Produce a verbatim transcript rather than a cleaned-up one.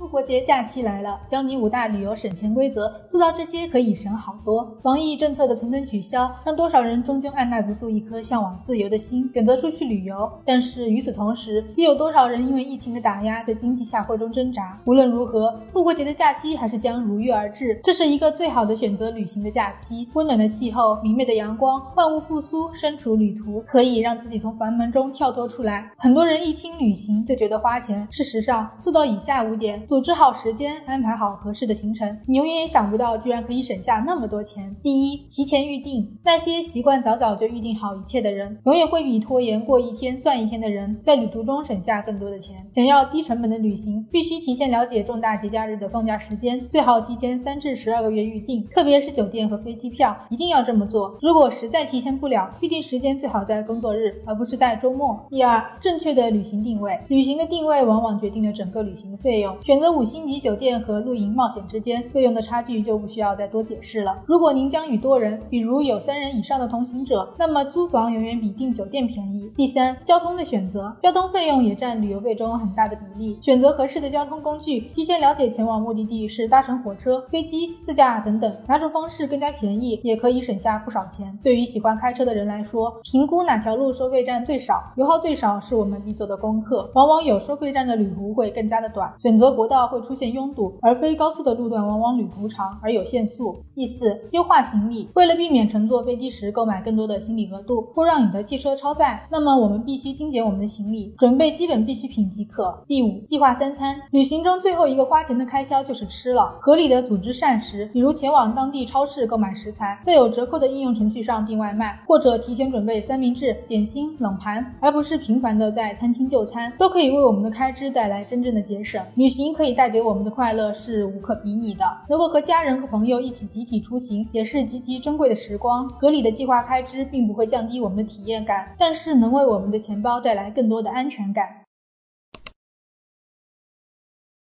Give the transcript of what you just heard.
国节假期来了，教你五大旅游省钱规则，做到这些可以省好多。防疫政策的层层取消，让多少人终究按耐不住一颗向往自由的心，选择出去旅游。但是与此同时，又有多少人因为疫情的打压，在经济下坡中挣扎？无论如何，复活节的假期还是将如约而至。这是一个最好的选择旅行的假期，温暖的气候，明媚的阳光，万物复苏，身处旅途，可以让自己从烦闷中跳脱出来。很多人一听旅行就觉得花钱，事实上做到以下五点，组织好时间，安排好合适的行程，你永远也想不到居然可以省下那么多钱。第一，提前预定。那些习惯早早就预定好一切的人，永远会比拖延过一天算一天的人在旅途中省下更多的钱。想要低成本的旅行，必须提前了解重大节假日的放假时间，最好提前三至十二个月预定，特别是酒店和飞机票，一定要这么做。如果实在提前不了，预定时间最好在工作日，而不是在周末。第二，正确的旅行定位。旅行的定位往往决定了整个旅行的费用，选择五星级酒店和露营冒险之间，费用的差距就不需要再多解释了。如果您将与多人，比如有三人以上的同行者，那么租房永远比订酒店便宜。第三，交通的选择。交通费用也占旅游费中很大的比例，选择合适的交通工具，提前了解前往目的地是搭乘火车、飞机、自驾等等，哪种方式更加便宜，也可以省下不少钱。对于喜欢开车的人来说，评估哪条路收费站最少、油耗最少是我们必做的功课。往往有收费站的旅途会更加的短，选择国道会出现拥堵，而非高速的路段往往旅途长而有限速。第四，优化行李。为了避免乘坐飞机时购买更多的行李额度，或让你的汽车超载，那么我们必须精简我们的行李，准备基本必需品即可。第五，计划三餐。旅行中最后一个花钱的开销就是吃了，合理的组织膳食，比如前往当地超市购买食材，在有折扣的应用程序上订外卖，或者提前准备三明治、点心、冷盘，而不是频繁的在餐厅就餐，都可以为我们的开支带来真正的节省。旅行可以带给我们的快乐是无可比拟的，能够和家人和朋友一起集体出行，也是极其珍贵的时光。合理的计划开支并不会降低我们的体验感，但是能为我们的钱包带来更多的安全感。